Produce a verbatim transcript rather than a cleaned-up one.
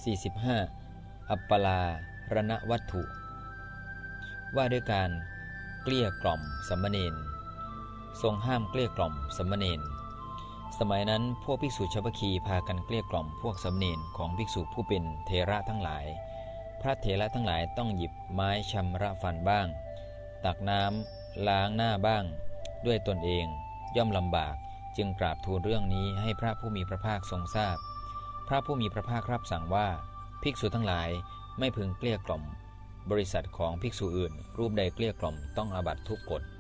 สี่สิบห้า อัปปลารณวัตถุว่าด้วยการเกลี้ยกล่อมสามเณรทรงห้ามเกลี้ยกล่อมสามเณรสมัยนั้นพวกภิกษุชาวพคีพากันเกลี้ยกล่อมพวกสามเณรของภิกษุผู้เป็นเถระทั้งหลายพระเถระทั้งหลายต้องหยิบไม้ชำระฟันบ้างตักน้ำล้างหน้าบ้างด้วยตนเองย่อมลำบากจึงกราบทูลเรื่องนี้ให้พระผู้มีพระภาคทรงทราบพระผู้มีพระภาครับสั่งว่าภิกษุทั้งหลายไม่พึงเกลี้ยกล่อมบริษัทของภิกษุอื่นรูปใดเกลี้ยกล่อมต้องอาบัติทุกกฎ